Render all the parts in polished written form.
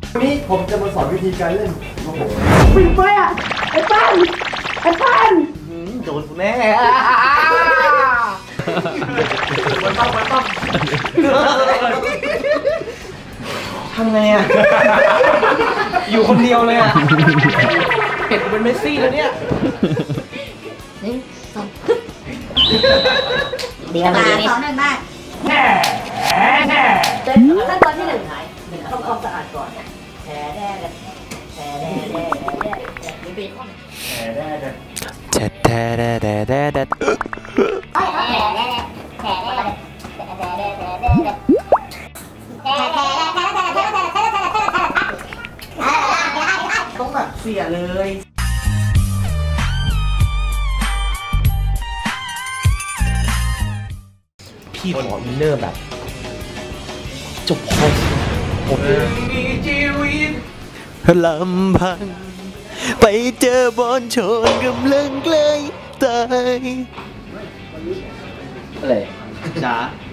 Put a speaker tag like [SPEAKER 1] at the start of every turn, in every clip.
[SPEAKER 1] วันนี้ผมจะมาสอนวิธีการเล่นโอ้โห
[SPEAKER 2] ปิดไฟอ่ะไอ้ปั้น
[SPEAKER 1] โดนกูแน่มันต้องทำไงอ่ะอยู่คนเดียวเลยอ่ะเห็นเป็นเมสซี่แล้วเนี่ย
[SPEAKER 2] 1 2เดี๋ยวมา2 1ได้ขั้นตอนที่1ทำความสะอาดก่อนแฉแด่นี่เป็นข้อ
[SPEAKER 3] แด
[SPEAKER 1] ต้องแบบเสียเลยพี่ขออินเนอร์แบบจบพอผมมีชีวิต
[SPEAKER 3] ลำพังไปเจอบอลชนกำลังใกล้ตาย
[SPEAKER 1] อะไรจ๋า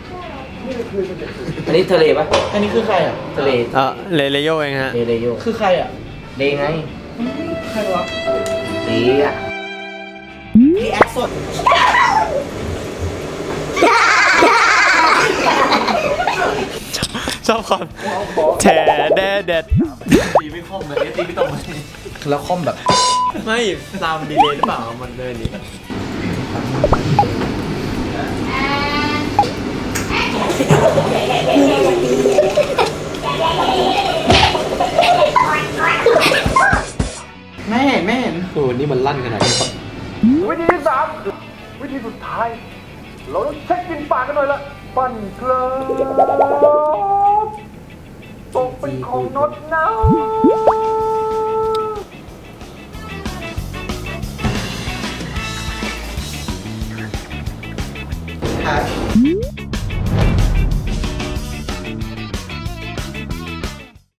[SPEAKER 1] อันนี้ทะเลปะอันนี้คือใครอ่ะทะเล
[SPEAKER 3] เลโยเองฮะ
[SPEAKER 1] เลโยคือใครอ่ะเลไงใครวะเลอ่ะพี่แอคสด
[SPEAKER 3] ชอบความแฉแดด
[SPEAKER 1] ตีไม่คล่อมเลยตีไม่ตรงเลยแล้วคล่อมแบบ
[SPEAKER 3] ไม่ตามดีเลยหรือเปล่ามันเดินนี้
[SPEAKER 1] แม่
[SPEAKER 3] โอ้นี่มันลั่นขนาดนี้ปะ
[SPEAKER 4] วิธีที่3วิธีสุดท้ายเราต้องเช็คกินปากกันหน่อยละปั่นเกลือตกเป็นของนดน้ำ